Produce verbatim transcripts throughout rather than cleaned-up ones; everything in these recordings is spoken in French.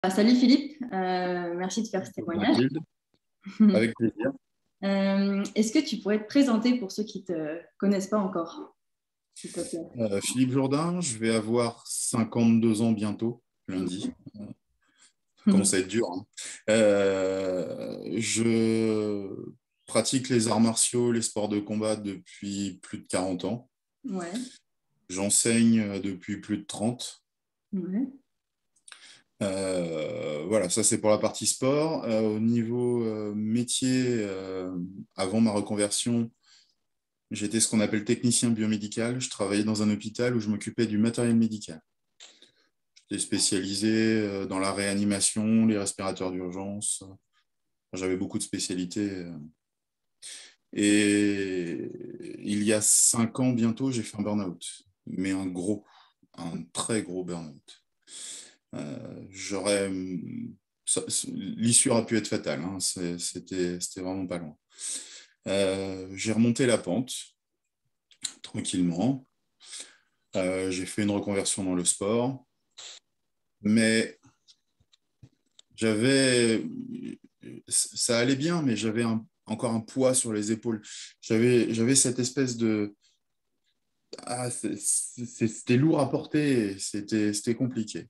Ah, salut Philippe. Euh, merci de faire ce témoignage. Mathilde, avec plaisir. Euh, est-ce que tu pourrais te présenter pour ceux qui ne te connaissent pas encore, s'il te plaît? Euh, Philippe Jourdain, je vais avoir cinquante-deux ans bientôt, lundi. Ça commence à être dur, hein. Euh, je pratique les arts martiaux, les sports de combat depuis plus de quarante ans. Ouais, J'enseigne depuis plus de trente. ouais, Euh, voilà, ça c'est pour la partie sport. Euh, au niveau euh, métier, euh, avant ma reconversion, j'étais ce qu'on appelle technicien biomédical. Je travaillais dans un hôpital où je m'occupais du matériel médical. J'étais spécialisé euh, dans la réanimation, les respirateurs d'urgence. J'avais beaucoup de spécialités. Et il y a cinq ans bientôt, j'ai fait un burn-out. Mais un gros, un très gros burn-out. Euh, j'aurais... ça- L'issue aurait pu être fatale, hein. C'est- C'était, c'était vraiment pas loin. Euh, j'ai remonté la pente tranquillement. Euh, j'ai fait une reconversion dans le sport. Mais j'avais, ça allait bien, mais j'avais un- encore un poids sur les épaules. J'avais, j'avais cette espèce de, ah, c'est- c'est- c'était lourd à porter, c'était, c'était compliqué.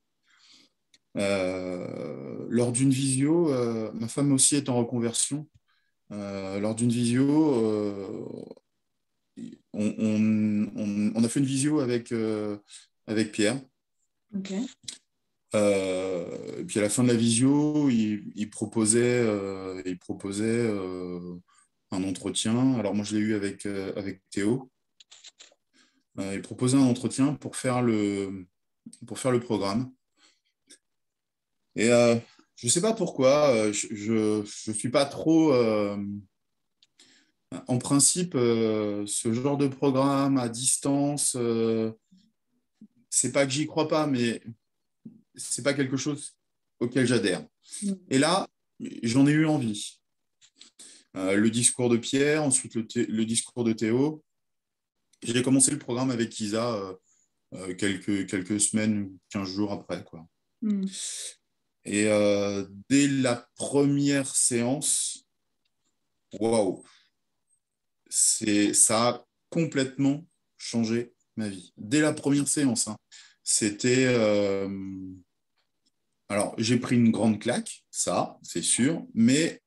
Euh, lors d'une visio, euh, ma femme aussi est en reconversion. Euh, lors d'une visio, euh, on, on- on- on a fait une visio avec, euh, avec Pierre. ok. Euh, et puis à la fin de la visio, il, il proposait, euh, il proposait euh, un entretien. Alors moi, je l'ai eu avec, euh, avec Théo. Euh, il proposait un entretien pour faire le, pour faire le programme. Et euh, je ne sais pas pourquoi, euh, je ne suis pas trop... euh, en principe, euh, ce genre de programme à distance, euh, c'est pas que j'y crois pas, mais c'est pas quelque chose auquel j'adhère. Mm. Et là, j'en ai eu envie. Euh, le discours de Pierre, ensuite le, le discours de Théo. J'ai commencé le programme avec Isa euh, euh, quelques, quelques semaines, quinze jours après, quoi. Mm. Et euh, dès la première séance, waouh, c'est, ça a complètement changé ma vie. Dès la première séance, hein. C'était... euh, alors, j'ai pris une grande claque, ça, c'est sûr, mais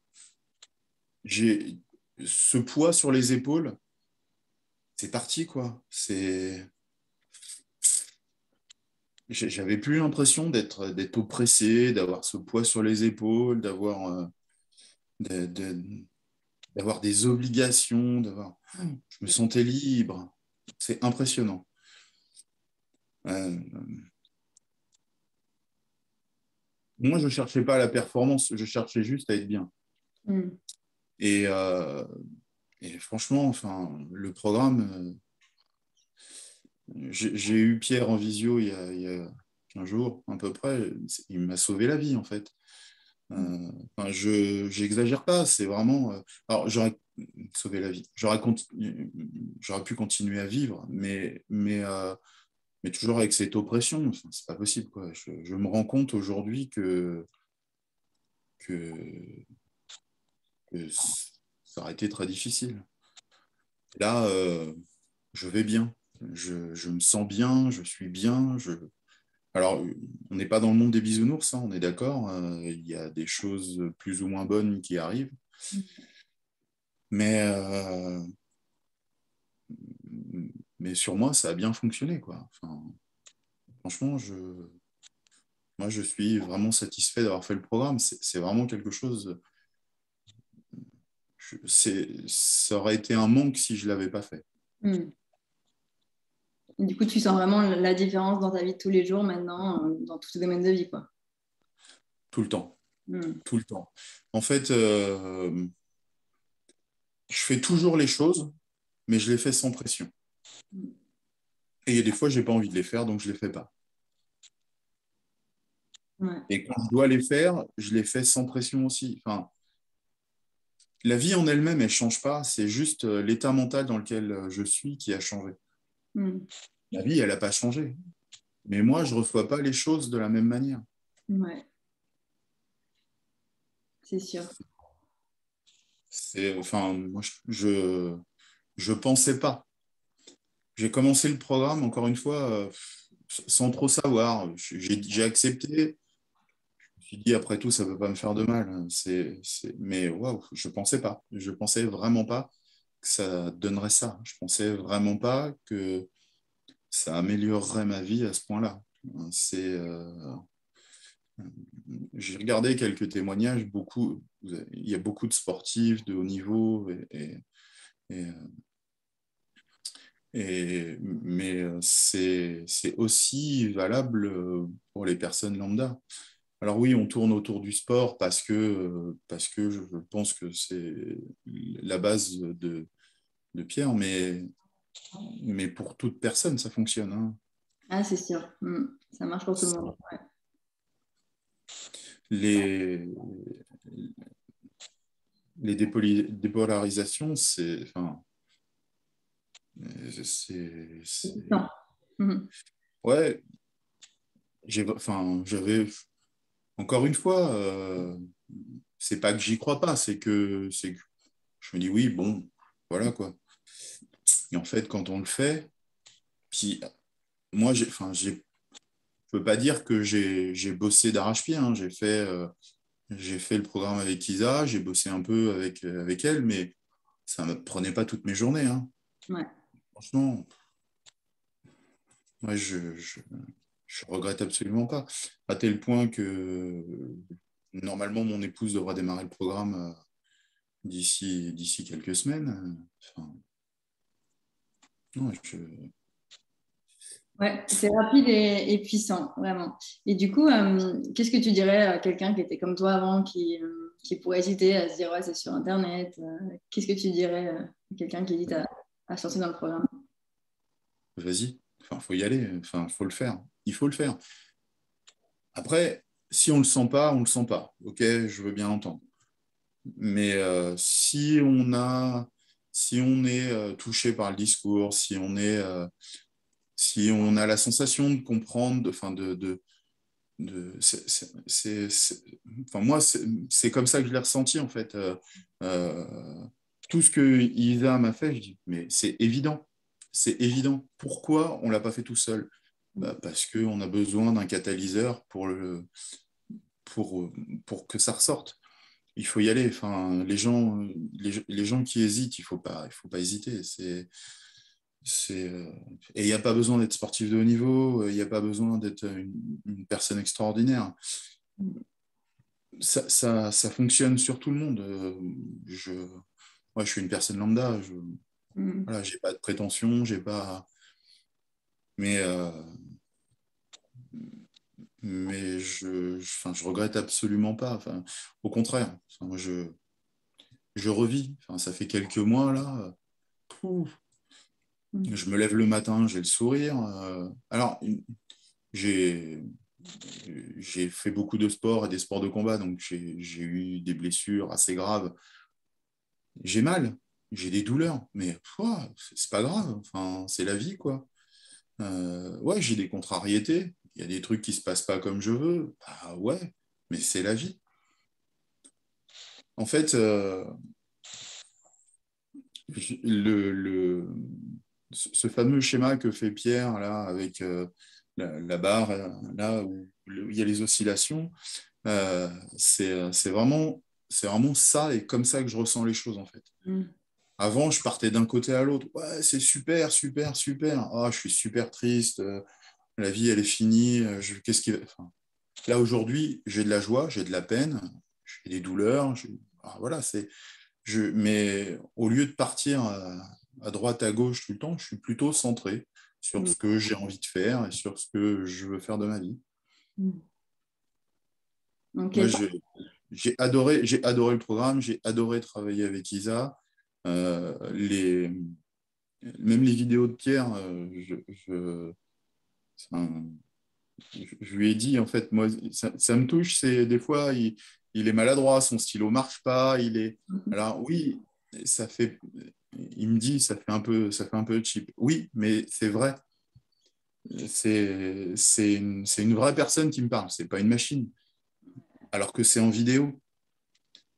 j'ai ce poids sur les épaules, c'est parti, quoi. C'est... J'avais plus l'impression d'être d'être oppressé, d'avoir ce poids sur les épaules, d'avoir euh, de- de- d'avoir des obligations, d'avoir. Je me sentais libre. C'est impressionnant. Euh, moi, je cherchais pas la performance, je cherchais juste à être bien. Mm. Et, euh, et franchement, enfin, le programme, euh, j'ai j'ai eu Pierre en visio il y a, il y a quinze jours à peu près. Il m'a sauvé la vie en fait. Euh, enfin, je j'exagère pas, c'est vraiment. Euh, alors, j'aurais sauvé la vie. J'aurais continu- j'aurais pu continuer à vivre, mais mais euh, mais toujours avec cette oppression. Enfin, c'est pas possible, quoi. Je, je me rends compte aujourd'hui que que, que ça aurait été très difficile. Là, euh, je vais bien. Je, je me sens bien, je suis bien. Je... Alors, on n'est pas dans le monde des bisounours, hein, on est d'accord. Euh, il y a des choses plus ou moins bonnes qui arrivent. Mais, euh, mais sur moi, ça a bien fonctionné, quoi. Enfin, franchement, je, moi, je suis vraiment satisfait d'avoir fait le programme. C'est c'est vraiment quelque chose. Je, c'est, ça aurait été un manque si je ne l'avais pas fait. Mm. Et du coup, tu sens vraiment la différence dans ta vie de tous les jours maintenant, euh, dans tous tes domaines de vie, quoi. Tout le temps. Mm. Tout le temps. En fait, euh, je fais toujours les choses, mais je les fais sans pression. Et il y a des fois, je n'ai pas envie de les faire, donc je ne les fais pas. Ouais. Et quand je dois les faire, je les fais sans pression aussi. Enfin, la vie en elle-même, elle ne change pas. C'est juste euh, l'état mental dans lequel euh, je suis qui a changé. Mm. La vie, elle n'a pas changé. Mais moi, je ne reçois pas les choses de la même manière. Ouais. c'est sûr. C'est, enfin, moi, je je pensais pas. J'ai commencé le programme, encore une fois, euh, sans trop savoir. J'ai j'ai accepté. Je me suis dit, après tout, ça ne peut pas me faire de mal. C'est, c'est... Mais waouh, je ne pensais pas. Je ne pensais vraiment pas que ça donnerait ça. Je ne pensais vraiment pas que ça améliorerait ma vie à ce point-là. C'est, euh, J'ai regardé quelques témoignages, beaucoup, il y a beaucoup de sportifs de haut niveau, et, et, et, et, mais c'est, c'est aussi valable pour les personnes lambda. Alors oui, on tourne autour du sport parce que, parce que je pense que c'est la base de, de Pierre, mais, mais pour toute personne, ça fonctionne. Hein. Ah, c'est sûr. Mm. Ça marche pour tout le monde. Ouais. Les, les dépoli- dépolarisations, c'est, enfin, c'est, c'est... Non. Mhm. Ouais, j'ai, enfin, j'avais, encore une fois, euh, c'est pas que j'y crois pas, c'est que, c'est que je me dis oui, bon, voilà quoi. Et en fait, quand on le fait, puis moi, j'ai, enfin, j'ai, je peux pas dire que j'ai, j'ai bossé d'arrache-pied. Hein. J'ai fait, euh, j'ai fait le programme avec Isa, j'ai bossé un peu avec, euh, avec elle, mais ça ne me prenait pas toutes mes journées. Hein. Ouais. Franchement, moi, je, je, je regrette absolument pas. À tel point que normalement, mon épouse devra démarrer le programme euh, d'ici, d'ici quelques semaines. Enfin, non, je, Ouais, c'est rapide et, et puissant, vraiment. Et du coup, euh, qu'est-ce que tu dirais à quelqu'un qui était comme toi avant, qui, euh, qui pourrait hésiter à se dire, ouais, c'est sur Internet. euh, qu'est-ce que tu dirais euh, à quelqu'un qui hésite à, à se lancer dans le programme? vas-y. Enfin, faut y aller. Enfin, faut le faire. Il faut le faire. Après, si on le sent pas, on le sent pas. Ok, je veux bien entendre. Mais euh, si on a, si on est euh, touché par le discours, si on est, euh, si on a la sensation de comprendre, de, enfin de, de, de c'est, c'est, c'est- c'est- enfin moi c'est, c'est comme ça que je l'ai ressenti en fait. Euh, euh, tout ce que Isa m'a fait, je dis mais c'est évident, c'est évident. Pourquoi on l'a pas fait tout seul? Bah, parce qu'on a besoin d'un catalyseur pour le, pour, pour que ça ressorte. Il faut y aller. Enfin, les gens, les, les gens qui hésitent, il faut pas, il faut pas hésiter. C'est, c'est, euh, et il n'y a pas besoin d'être sportif de haut niveau. Il n'y a pas besoin d'être une, une personne extraordinaire. Ça, ça, ça fonctionne sur tout le monde. Euh, Je, moi, je suis une personne lambda. Je, Mm. voilà, j'ai pas de prétention, j'ai pas, mais, euh, mais je, je, enfin, je regrette absolument pas. Enfin, au contraire, enfin, moi, je, je revis. Enfin, ça fait quelques mois là. Ouh, Mm. je me lève le matin, j'ai le sourire. Euh, alors, j'ai j'ai fait beaucoup de sport et des sports de combat, donc j'ai j'ai eu des blessures assez graves. J'ai mal, j'ai des douleurs, mais ouah, c'est c'est pas grave. Enfin, c'est la vie, quoi. Euh, ouais, j'ai des contrariétés. Il y a des trucs qui se passent pas comme je veux. Bah ouais, mais c'est la vie. En fait, euh, le, le, ce fameux schéma que fait Pierre là avec euh, la, la, barre euh, là où il y a les oscillations, euh, c'est, c'est vraiment c'est vraiment ça et comme ça que je ressens les choses en fait. Mm. Avant, je partais d'un côté à l'autre. Ouais, c'est super, super, super. Ah, je suis super triste. Euh, la vie, elle est finie. Euh, Je, qu'est-ce qui... enfin, là, aujourd'hui, j'ai de la joie, j'ai de la peine, j'ai des douleurs. Je- ah, voilà, c'est... Je... Mais au lieu de partir à, à droite, à gauche tout le temps, je suis plutôt centré sur Mm. ce que j'ai envie de faire et sur ce que je veux faire de ma vie. Mm. Ok. Moi, je- j'ai adoré, j'ai adoré le programme, j'ai adoré travailler avec Isa. Euh, les, même les vidéos de Pierre, euh, je, je, enfin, je, je lui ai dit, en fait, moi, ça, ça me touche, c'est des fois, il, il est maladroit, son stylo marche pas, il est... Alors oui, ça fait... Il me dit, ça fait un peu, ça fait un peu cheap. Oui, mais c'est vrai. C'est, c'est une, c'est une vraie personne qui me parle, c'est pas une machine. Alors que c'est en vidéo.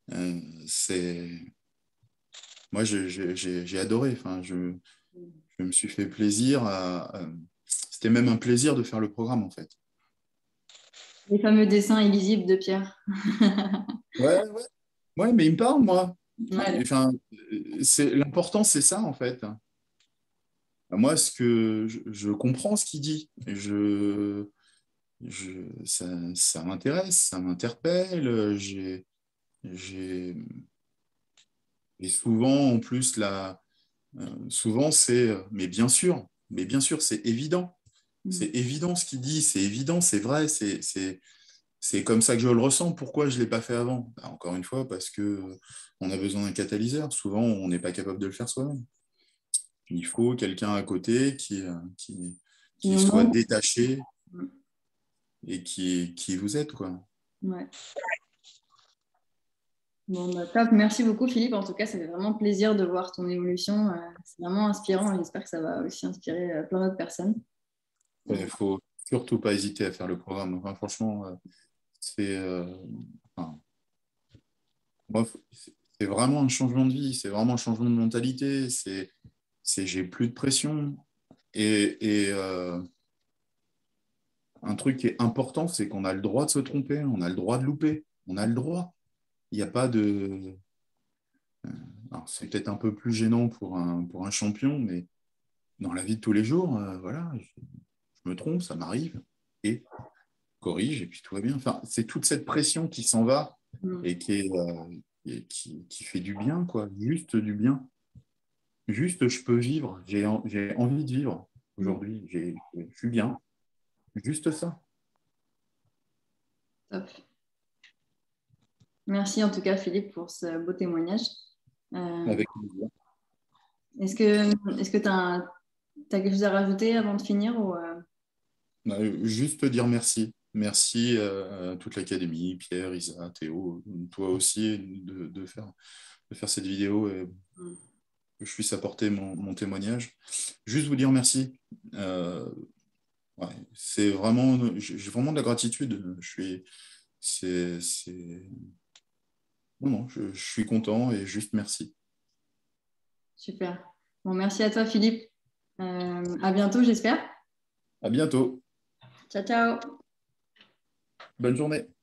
Euh, c'est... Moi, je- je- j'ai j'ai adoré. Enfin, je, je me suis fait plaisir. À, à- C'était même un plaisir de faire le programme, en fait. Les fameux dessins illisibles de Pierre. Ouais, ouais. Ouais, mais il me parle, moi. Ouais, Enfin, c'est, l'important, c'est ça, en fait. Moi, ce que je, je comprends ce qu'il dit. Et Je, je, ça, ça m'intéresse, ça m'interpelle. J'ai, j'ai, et souvent, en plus, la, euh, souvent, c'est, euh, mais bien sûr, mais bien sûr, c'est évident. mm. C'est évident ce qu'il dit, c'est évident, c'est vrai, c'est, c'est, c'est comme ça que je le ressens. Pourquoi je ne l'ai pas fait avant? Bah, encore une fois, parce que euh, on a besoin d'un catalyseur. Souvent, on n'est pas capable de le faire soi-même. Il faut quelqu'un à côté qui, euh, qui, Qui qui nous soit montre. détaché et qui, qui vous aide, quoi. Ouais. Bon, bah, top. Merci beaucoup, Philippe. En tout cas, ça fait vraiment plaisir de voir ton évolution. Euh, c'est vraiment inspirant et j'espère que ça va aussi inspirer euh, plein d'autres personnes. Il ne faut surtout pas hésiter à faire le programme. Enfin, franchement, euh, c'est euh, enfin, moi, c'est vraiment un changement de vie, c'est vraiment un changement de mentalité. C'est, c'est j'ai plus de pression. Et, et euh, un truc qui est important, c'est qu'on a le droit de se tromper, on a le droit de louper, on a le droit. Il n'y a pas de. Alors, c'est peut-être un peu plus gênant pour un, pour un champion, mais dans la vie de tous les jours, euh, voilà, je, je me trompe, ça m'arrive, et corrige, et puis tout va bien. Enfin, c'est toute cette pression qui s'en va Mm. et qui, est, euh, et qui, qui fait du bien, quoi, juste du bien. Juste, je peux vivre, j'ai en- j'ai envie de vivre Mm. aujourd'hui, j'ai- je suis bien, juste ça. Top. Merci en tout cas, Philippe, pour ce beau témoignage. Euh, Avec plaisir. est-ce que est-ce que tu as, quelque chose à rajouter avant de finir ou, euh, Euh, Juste dire merci. Merci euh, à toute l'académie, Pierre, Isa, Théo, toi aussi, de, de faire, de faire cette vidéo et mm. que je puisse apporter mon, mon témoignage. Juste vous dire merci. Euh, ouais, c'est vraiment, j'ai vraiment de la gratitude. Je suis, c'est, c'est, non, non, je, je suis content et juste merci. Super. Bon, merci à toi, Philippe. Euh, à bientôt, j'espère. À bientôt. Ciao, ciao. Bonne journée.